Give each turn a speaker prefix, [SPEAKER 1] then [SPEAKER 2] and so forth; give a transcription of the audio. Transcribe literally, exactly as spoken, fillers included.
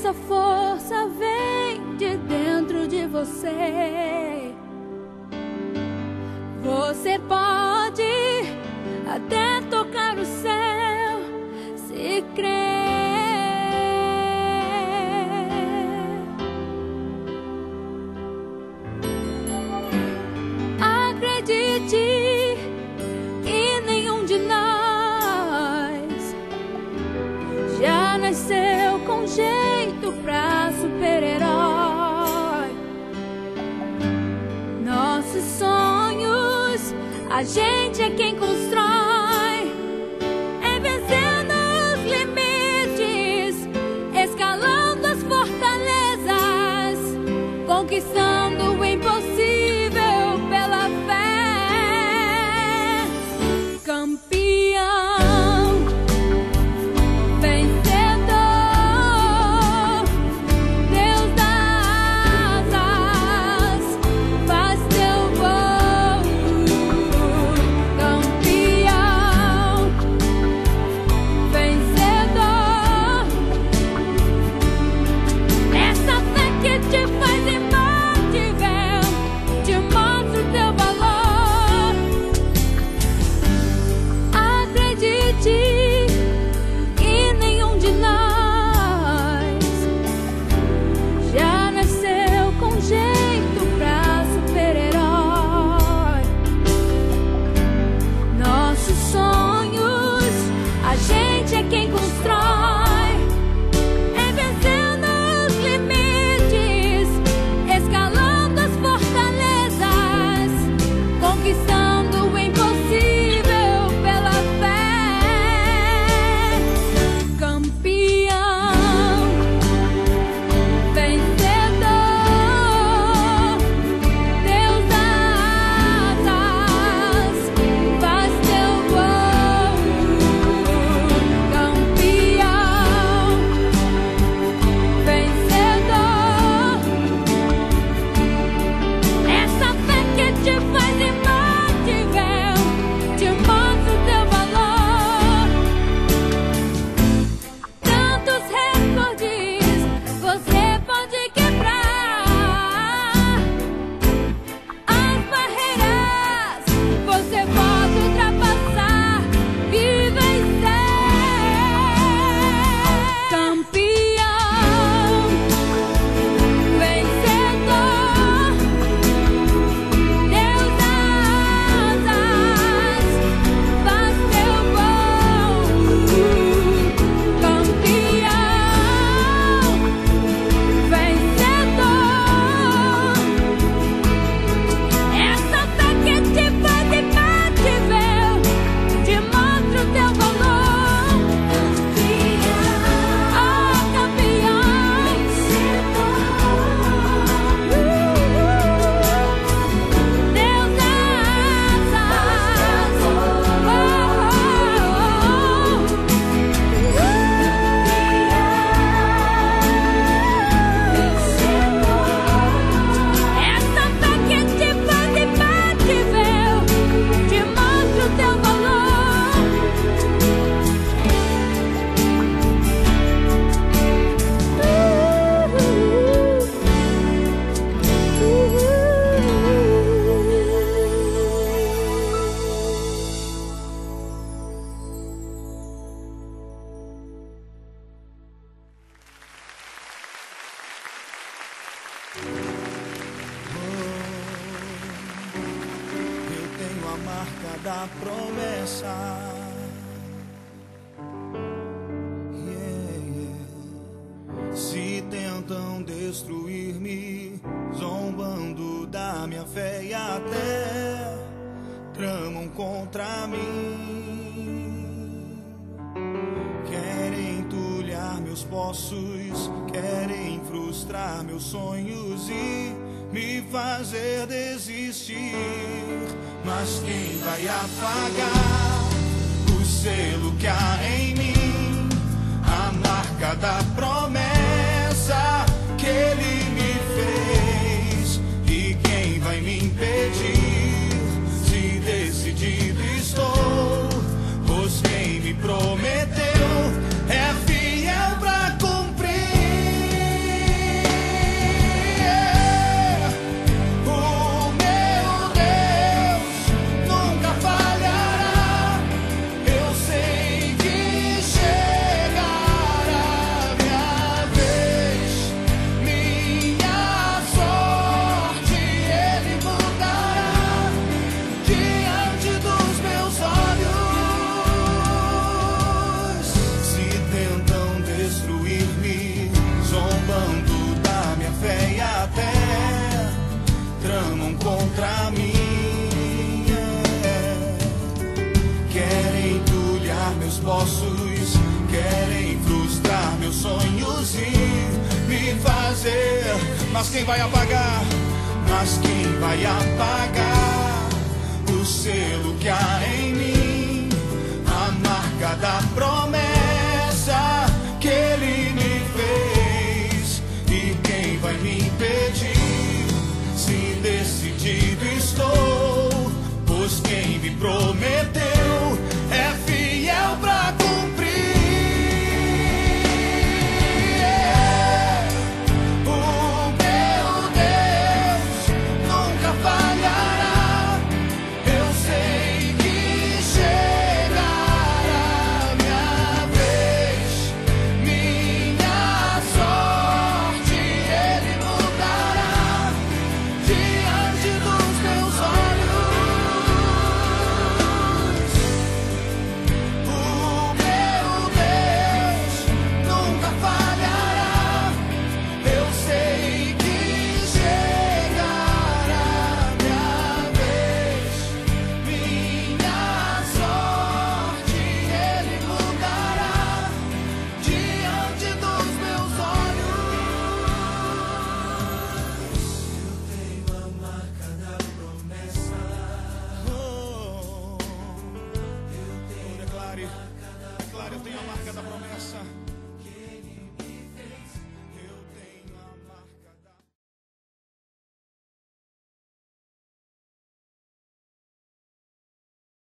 [SPEAKER 1] essa força vem de dentro de você. Você pode até tocar o céu se crer. Acredite que nenhum de nós já nasceu com jeito pra super-herói. Nossos sonhos, a gente é quem constrói, é vencendo os limites, escalando as fortalezas, conquistando o impossível pela fé. Campeão, vencedor, Deus das asas, faz teu voo. Campeão, vencedor, essa fé que te faz imbatível, te mostra o teu valor. Acredite que nenhum de nós já nasceu com jeito pra super-herói. Nossos sonhos, a gente é quem constrói, é vencendo os limites, escalando as fortalezas, conquistando o impossível pela fé. Campeão, vencedor, Deus das asas, faz teu voo. Campeão, vencedor, essa fé que te faz imbatível, te mostra o teu valor. Tantos recordes você pode quebrar, as barreiras você pode ultrapassar e vencer. Campeão, vencedor, Deus das asas, faz teu voo. Campeão, vencedor, essa fé que te faz imbatível, te mostra o teu valor. Oh, campeão, Deus das asas, essa fé que te faz imbatível, te mostra o teu valor.
[SPEAKER 2] Eu tenho a marca da promessa. Yeah, yeah. Se tentam destruir-me, zombando da minha fé e até tramam contra mim. Querem entulhar meus poços, querem frustrar meus sonhos e me fazer desistir. Mas quem vai apagar o selo que há em mim? A marca da promessa que ele me fez. E quem vai me impedir? Se decidido estou, pois quem me prometeu é fiel pra cumprir. possos querem frustrar meus sonhos e me fazer. Mas quem vai apagar? Mas quem vai apagar o selo que há em mim? A marca da promessa que ele me fez. E quem vai me impedir? Se decidido estou, pois quem me prometeu é fiel pra cumprir. O meu Deus nunca falhará. Eu sei que chegará minha vez, minha sorte ele mudará diante dos meus olhos. O meu Deus nunca falhará. Eu sei que chegará minha vez, minha sorte ele mudará diante dos meus olhos. Eu tenho a marca da promessa. Oh, eu tenho, declare, declare, eu tenho a marca da promessa.